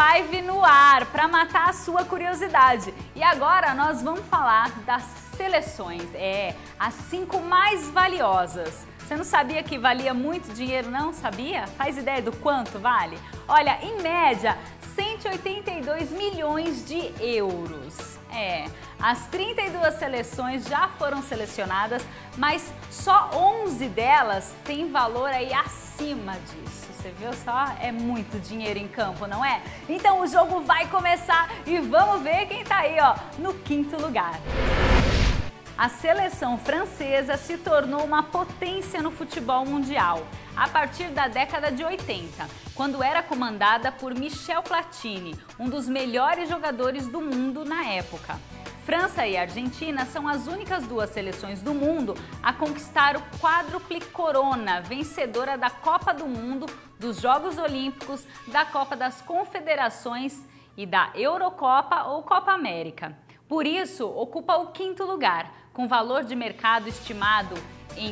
live no ar para matar a sua curiosidade. E agora nós vamos falar das seleções, as 5 mais valiosas. Você não sabia que valia muito dinheiro, não? Sabia? Faz ideia do quanto vale? Olha, em média, 182 milhões de euros. As 32 seleções já foram selecionadas, mas só 11 delas têm valor aí acima disso. Você viu só? É muito dinheiro em campo, não é? Então o jogo vai começar e vamos ver quem tá aí, ó, no 5º lugar. A seleção francesa se tornou uma potência no futebol mundial a partir da década de 80, quando era comandada por Michel Platini, um dos melhores jogadores do mundo na época. França e Argentina são as únicas 2 seleções do mundo a conquistar o quádruple corona, vencedora da Copa do Mundo, dos Jogos Olímpicos, da Copa das Confederações e da Eurocopa ou Copa América. Por isso, ocupa o 5º lugar, com valor de mercado estimado em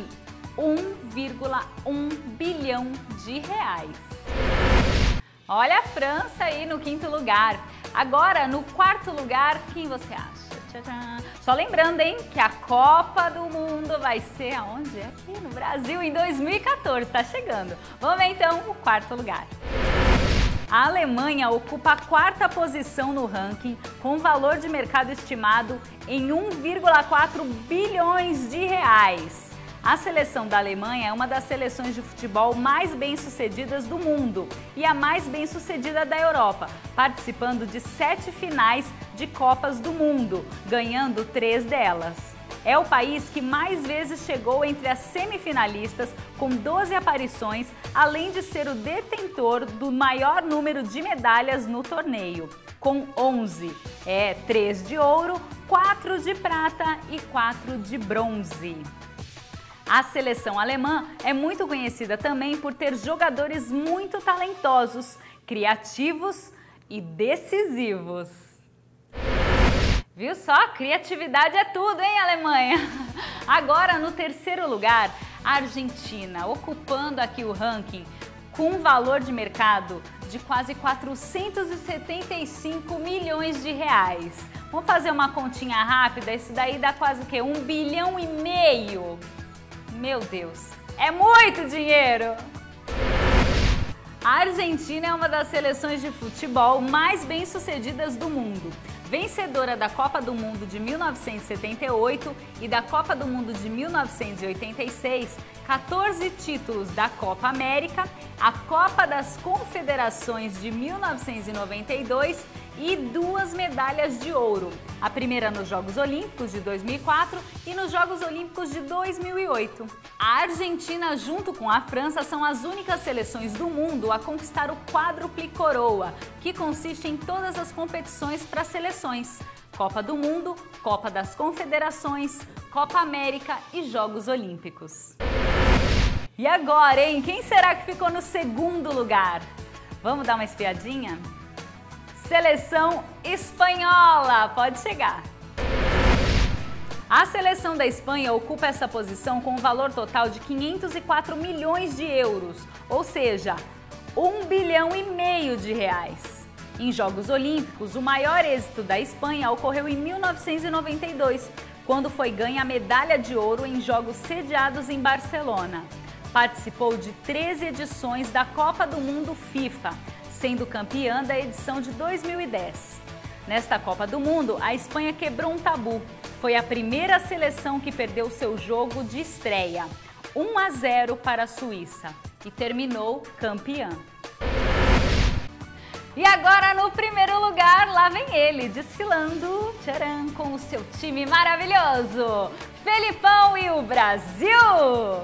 1,1 bilhão de reais. Olha a França aí no 5º lugar. Agora, no 4º lugar, quem você acha? Tcharam. Só lembrando, hein, que a Copa do Mundo vai ser aonde? Aqui no Brasil, em 2014, tá chegando. Vamos ver então o 4º lugar. A Alemanha ocupa a 4ª posição no ranking, com valor de mercado estimado em 1,4 bilhões de reais. A seleção da Alemanha é uma das seleções de futebol mais bem-sucedidas do mundo e a mais bem-sucedida da Europa, participando de 7 finais de Copas do Mundo, ganhando 3 delas. É o país que mais vezes chegou entre as semifinalistas, com 12 aparições, além de ser o detentor do maior número de medalhas no torneio, com 11. 3 de ouro, 4 de prata e 4 de bronze. A seleção alemã é muito conhecida também por ter jogadores muito talentosos, criativos e decisivos. Viu só? Criatividade é tudo, hein, Alemanha? Agora, no 3º lugar, a Argentina, ocupando aqui o ranking com um valor de mercado de quase 475 milhões de reais. Vamos fazer uma continha rápida? Isso daí dá quase o quê? 1,5 bilhão. Meu Deus, é muito dinheiro! A Argentina é uma das seleções de futebol mais bem-sucedidas do mundo. Vencedora da Copa do Mundo de 1978 e da Copa do Mundo de 1986, 14 títulos da Copa América, a Copa das Confederações de 1992 e 2 medalhas de ouro, a primeira nos Jogos Olímpicos de 2004 e nos Jogos Olímpicos de 2008. A Argentina, junto com a França, são as únicas seleções do mundo a conquistar o quádruple coroa, que consiste em todas as competições para seleções: Copa do Mundo, Copa das Confederações, Copa América e Jogos Olímpicos. E agora, hein? Quem será que ficou no 2º lugar? Vamos dar uma espiadinha? Seleção espanhola, pode chegar. A seleção da Espanha ocupa essa posição com um valor total de 504 milhões de euros, ou seja, 1,5 bilhão de reais. Em Jogos Olímpicos, o maior êxito da Espanha ocorreu em 1992, quando foi ganha a medalha de ouro em jogos sediados em Barcelona. Participou de 13 edições da Copa do Mundo FIFA, sendo campeã da edição de 2010. Nesta Copa do Mundo, a Espanha quebrou um tabu. Foi a primeira seleção que perdeu seu jogo de estreia, 1-0 para a Suíça, e terminou campeã. E agora, no 1º lugar, lá vem ele, desfilando, tcharam, com o seu time maravilhoso, Felipão e o Brasil!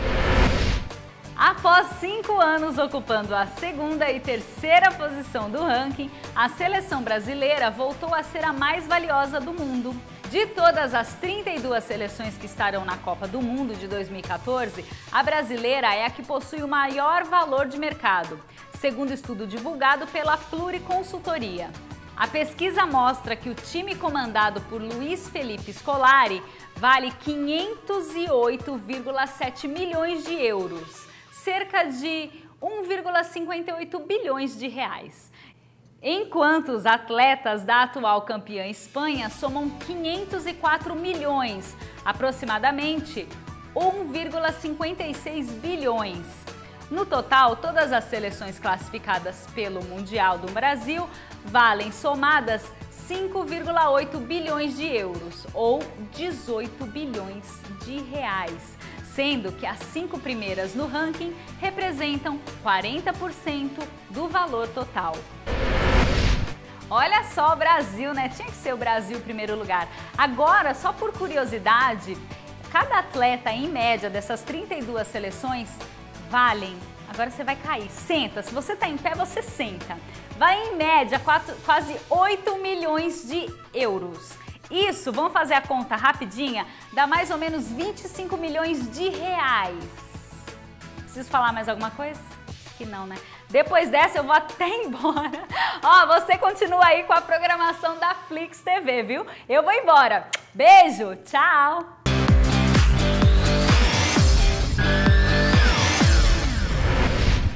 Após 5 anos ocupando a 2ª e 3ª posição do ranking, a seleção brasileira voltou a ser a mais valiosa do mundo. De todas as 32 seleções que estarão na Copa do Mundo de 2014, a brasileira é a que possui o maior valor de mercado, segundo estudo divulgado pela Pluriconsultoria. A pesquisa mostra que o time comandado por Luiz Felipe Scolari vale 508,7 milhões de euros, cerca de 1,58 bilhões de reais. Enquanto os atletas da atual campeã Espanha somam 504 milhões, aproximadamente 1,56 bilhões. No total, todas as seleções classificadas pelo Mundial do Brasil valem somadas 5,8 bilhões de euros, ou 18 bilhões de reais, sendo que as 5 primeiras no ranking representam 40% do valor total. Olha só o Brasil, né? Tinha que ser o Brasil em primeiro lugar. Agora, só por curiosidade, cada atleta, em média, dessas 32 seleções, valem... Agora você vai cair, senta. Se você tá em pé, você senta. Vai em média quase 8 milhões de euros. Isso, vamos fazer a conta rapidinha, dá mais ou menos 25 milhões de reais. Preciso falar mais alguma coisa? Que não, né? Depois dessa eu vou até embora. Ó, você continua aí com a programação da Flix TV, viu? Eu vou embora. Beijo, tchau!